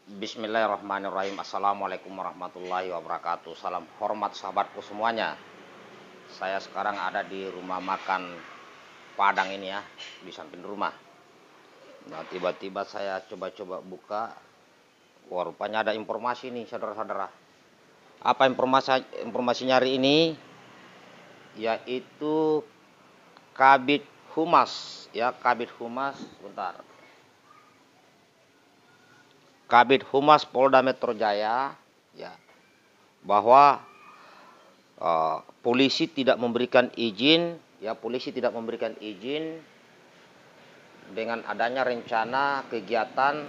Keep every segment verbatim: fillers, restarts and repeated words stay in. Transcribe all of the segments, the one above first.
Bismillahirrahmanirrahim. Assalamualaikum warahmatullahi wabarakatuh. Salam hormat sahabatku semuanya. Saya sekarang ada di rumah makan Padang ini ya, di samping rumah. Nah, tiba-tiba saya coba-coba buka. Wah, rupanya ada informasi nih, saudara-saudara. Apa informasi informasinya hari ini? Yaitu Kabid Humas ya, Kabid Humas, bentar. Kabid Humas Polda Metro Jaya ya, bahwa uh, polisi tidak memberikan izin ya polisi tidak memberikan izin dengan adanya rencana kegiatan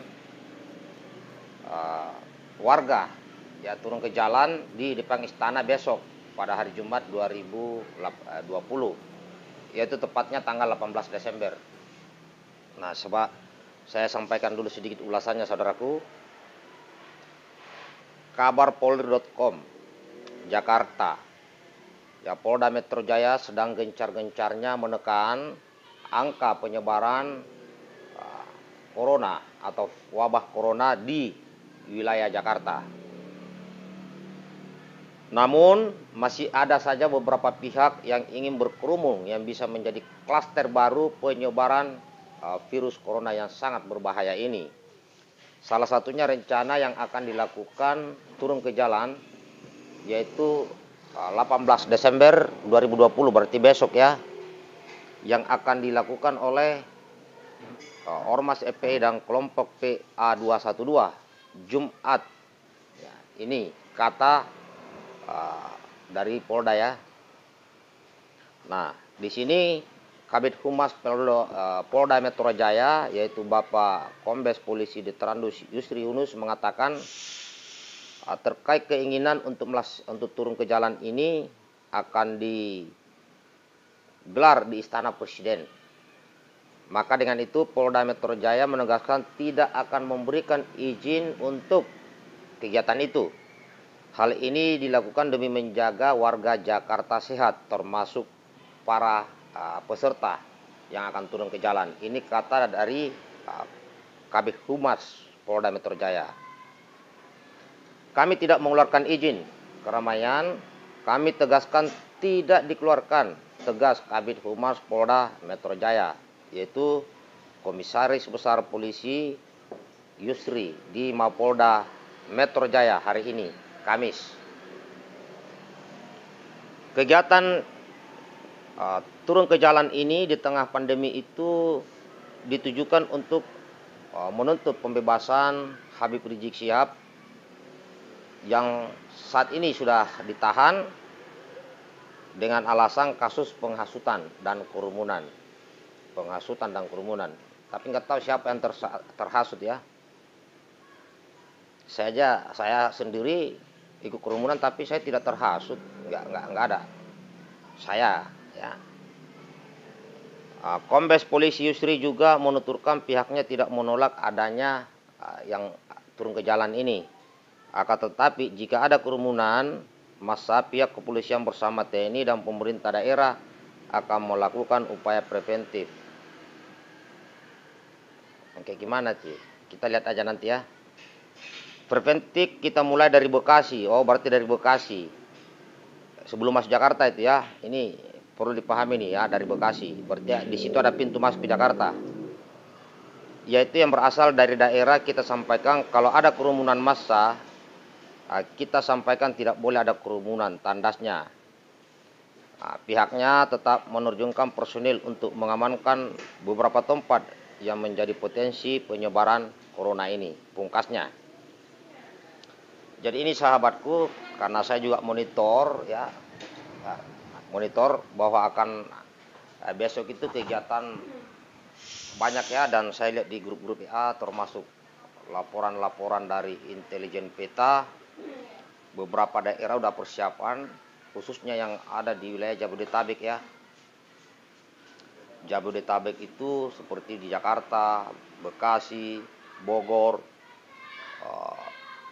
uh, warga ya turun ke jalan di depan istana besok pada hari Jumat dua ribu dua puluh, yaitu tepatnya tanggal delapan belas Desember. Nah, sebab saya sampaikan dulu sedikit ulasannya, saudaraku. kabar polri titik com, Jakarta. Ya, Polda Metro Jaya sedang gencar-gencarnya menekan angka penyebaran uh, corona atau wabah corona di wilayah Jakarta. Namun masih ada saja beberapa pihak yang ingin berkerumun yang bisa menjadi klaster baru penyebaran uh, virus corona yang sangat berbahaya ini. Salah satunya rencana yang akan dilakukan turun ke jalan yaitu delapan belas Desember dua ribu dua puluh, berarti besok ya, yang akan dilakukan oleh uh, Ormas F P I dan kelompok P A dua satu dua Jumat ya, ini kata uh, dari Polda ya. Nah, di sini Kabid Humas Polda, uh, Polda Metro Jaya yaitu Bapak Kombes Polisi Ditrandus Yusri Yunus mengatakan uh, terkait keinginan untuk melas, untuk turun ke jalan ini akan digelar di Istana Presiden. Maka dengan itu Polda Metro Jaya menegaskan tidak akan memberikan izin untuk kegiatan itu. Hal ini dilakukan demi menjaga warga Jakarta sehat, termasuk para uh, peserta yang akan turun ke jalan. Ini kata dari uh, Kabid Humas Polda Metro Jaya. Kami tidak mengeluarkan izin keramaian, kami tegaskan tidak dikeluarkan, tegas Kabid Humas Polda Metro Jaya, yaitu Komisaris Besar Polisi Yusri di Mapolda Metro Jaya hari ini, Kamis. Kegiatan uh, turun ke jalan ini di tengah pandemi itu ditujukan untuk uh, menuntut pembebasan Habib Rizik Syihab yang saat ini sudah ditahan dengan alasan kasus penghasutan dan kerumunan. Penghasutan dan kerumunan. Tapi nggak tahu siapa yang terhasut ya. Saya aja, saya sendiri ikut kerumunan tapi saya tidak terhasut, nggak nggak nggak ada. Saya ya. Kombes Polisi Yusri juga menuturkan pihaknya tidak menolak adanya yang turun ke jalan ini. Akan tetapi jika ada kerumunan massa, pihak kepolisian bersama T N I dan pemerintah daerah akan melakukan upaya preventif. Oke, gimana sih? Kita lihat aja nanti ya. Preventif kita mulai dari Bekasi. Oh, berarti dari Bekasi. Sebelum masuk Jakarta itu ya. Ini perlu dipahami nih ya, dari Bekasi. Berarti ya, di situ ada pintu masuk ke Jakarta. Yaitu yang berasal dari daerah kita sampaikan kalau ada kerumunan massa, kita sampaikan tidak boleh ada kerumunan, tandasnya. Nah, pihaknya tetap menerjunkan personil untuk mengamankan beberapa tempat yang menjadi potensi penyebaran corona ini, pungkasnya. Jadi ini sahabatku, karena saya juga monitor ya, monitor bahwa akan eh, besok itu kegiatan banyak ya, dan saya lihat di grup-grup A termasuk laporan-laporan dari intelijen peta, beberapa daerah udah persiapan, khususnya yang ada di wilayah Jabodetabek ya. Jabodetabek itu seperti di Jakarta, Bekasi, Bogor, uh,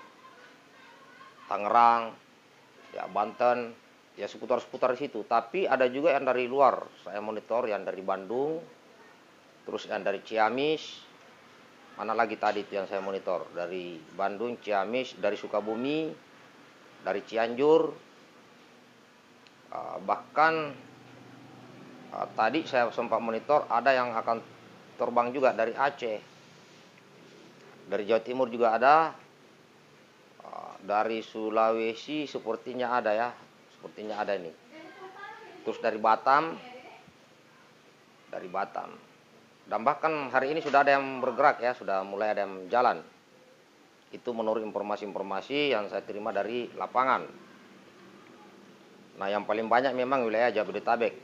Tangerang, ya Banten, ya seputar-seputar situ. Tapi ada juga yang dari luar, saya monitor yang dari Bandung, terus yang dari Ciamis, Mana lagi tadi itu yang saya monitor? Dari Bandung, Ciamis, dari Sukabumi, dari Cianjur, uh, bahkan uh, tadi saya sempat monitor ada yang akan terbang juga dari Aceh. Dari Jawa Timur juga ada, uh, dari Sulawesi sepertinya ada ya, sepertinya ada ini. Terus dari Batam, dari Batam. Dan bahkan hari ini sudah ada yang bergerak ya, sudah mulai ada yang jalan. Itu menurut informasi-informasi yang saya terima dari lapangan. Nah, yang paling banyak memang wilayah Jabodetabek.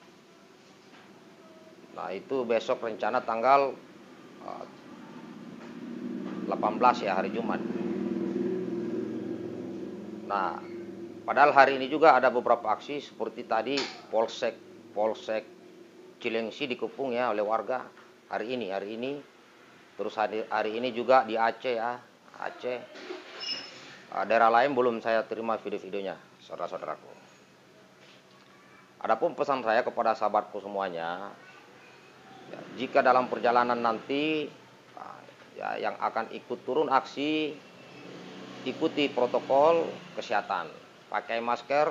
Nah, itu besok rencana tanggal uh, delapan belas ya, hari Jumat. Nah, padahal hari ini juga ada beberapa aksi seperti tadi Polsek Polsek Cilengsi dikepung ya oleh warga hari ini, hari ini. Terus hari, hari ini juga di Aceh ya, Aceh. Daerah lain belum saya terima video-videonya, saudara-saudaraku. Adapun pesan saya kepada sahabatku semuanya, ya, jika dalam perjalanan nanti ya, yang akan ikut turun aksi, ikuti protokol kesehatan, pakai masker,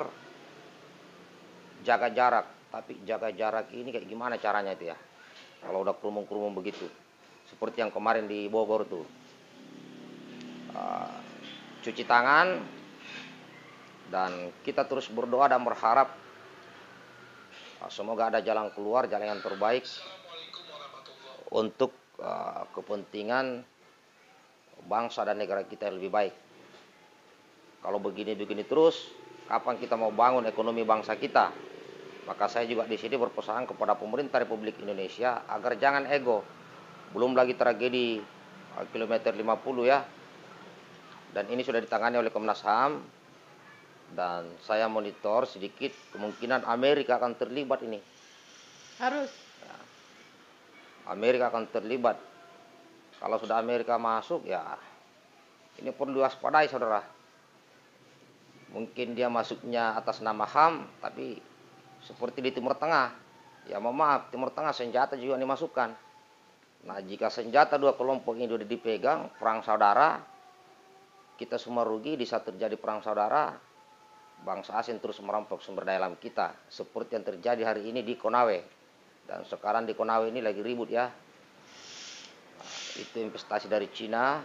jaga jarak. Tapi jaga jarak ini kayak gimana caranya itu ya? Kalau udah kerumung-kerumung begitu, seperti yang kemarin di Bogor tuh, uh, cuci tangan, dan kita terus berdoa dan berharap uh, semoga ada jalan keluar, jalan yang terbaik untuk uh, kepentingan bangsa dan negara kita yang lebih baik. Kalau begini-begini terus, kapan kita mau bangun ekonomi bangsa kita? Maka saya juga di sini berpesan kepada pemerintah Republik Indonesia agar jangan ego. Belum lagi tragedi uh, kilometer lima puluh ya. Dan ini sudah ditangani oleh Komnas H A M. Dan saya monitor sedikit kemungkinan Amerika akan terlibat ini. Harus. Ya. Amerika akan terlibat. Kalau sudah Amerika masuk ya ini perlu diwaspadai saudara. Mungkin dia masuknya atas nama H A M, tapi seperti di Timur Tengah, ya mohon maaf, Timur Tengah senjata juga dimasukkan. Nah, jika senjata dua kelompok ini sudah dipegang, perang saudara, kita semua rugi. Di saat terjadi perang saudara, bangsa asing terus merampok sumber daya alam kita, seperti yang terjadi hari ini di Konawe. Dan sekarang di Konawe ini lagi ribut ya. Nah, itu investasi dari Cina,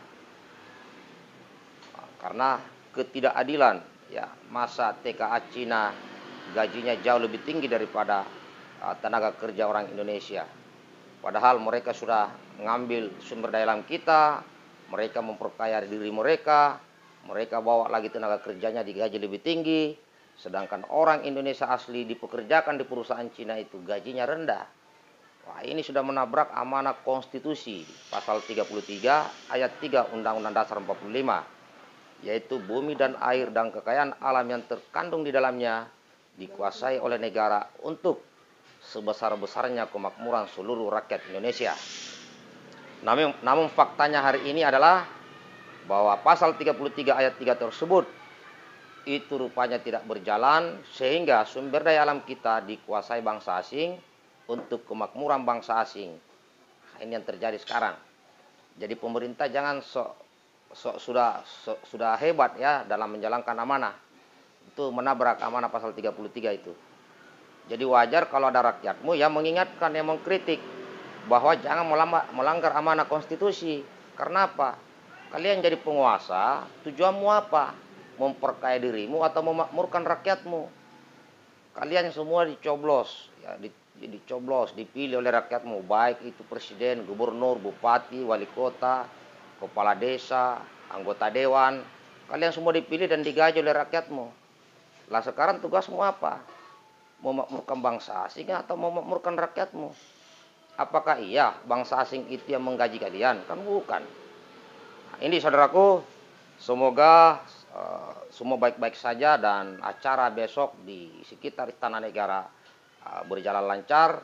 nah, karena ketidakadilan, ya masa T K A Cina gajinya jauh lebih tinggi daripada uh, tenaga kerja orang Indonesia. Padahal mereka sudah mengambil sumber daya alam kita, mereka memperkaya diri mereka, mereka bawa lagi tenaga kerjanya digaji lebih tinggi, sedangkan orang Indonesia asli dipekerjakan di perusahaan Cina itu gajinya rendah. Wah, ini sudah menabrak amanah konstitusi pasal tiga puluh tiga ayat tiga Undang-Undang Dasar empat puluh lima, yaitu bumi dan air dan kekayaan alam yang terkandung di dalamnya dikuasai oleh negara untuk sebesar-besarnya kemakmuran seluruh rakyat Indonesia. Namun, namun faktanya hari ini adalah bahwa pasal tiga puluh tiga ayat tiga tersebut itu rupanya tidak berjalan, sehingga sumber daya alam kita dikuasai bangsa asing untuk kemakmuran bangsa asing. Ini yang terjadi sekarang. Jadi pemerintah jangan sok so, sudah so, sudah hebat ya dalam menjalankan amanah. Itu menabrak amanah pasal tiga puluh tiga itu. Jadi wajar kalau ada rakyatmu yang mengingatkan, yang mengkritik bahwa jangan melanggar amanah konstitusi. Karena apa? Kalian jadi penguasa, tujuanmu apa? Memperkaya dirimu atau memakmurkan rakyatmu? Kalian semua dicoblos, ya, di, dicoblos, dipilih oleh rakyatmu, baik itu presiden, gubernur, bupati, wali kota, kepala desa, anggota dewan. Kalian semua dipilih dan digaji oleh rakyatmu. Lah sekarang tugasmu apa? Memakmurkan bangsa asing atau memakmurkan rakyatmu? Apakah iya bangsa asing itu yang menggaji kalian? Kan bukan. Nah, ini saudaraku, semoga uh, semua baik-baik saja dan acara besok di sekitar Istana Negara uh, berjalan lancar.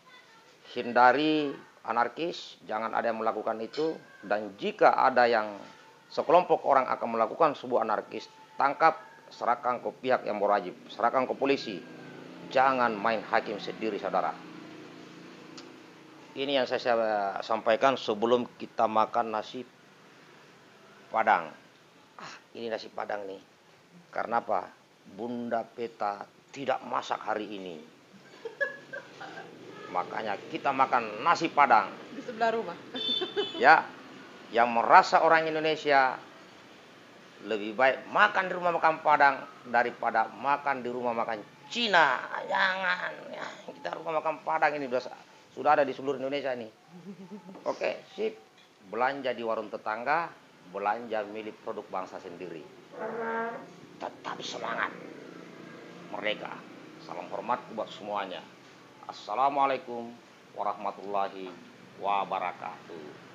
Hindari anarkis, jangan ada yang melakukan itu. Dan jika ada yang sekelompok orang akan melakukan sebuah anarkis, tangkap, serahkan ke pihak yang berwajib, serahkan ke polisi. Jangan main hakim sendiri, saudara. Ini yang saya, saya sampaikan sebelum kita makan nasi Padang. Ah, ini nasi Padang nih. Karena apa? Bunda Peta tidak masak hari ini. Makanya kita makan nasi Padang. Di sebelah rumah. Ya, yang merasa orang Indonesia lebih baik makan di rumah makan Padang daripada makan di rumah makan Cina. Jangan, ya, kita rumah makan Padang ini sudah, sudah ada di seluruh Indonesia nih. Oke, sip. Belanja di warung tetangga, belanja milik produk bangsa sendiri. Tetap semangat. Merdeka. Salam hormat buat semuanya. Assalamualaikum warahmatullahi wabarakatuh.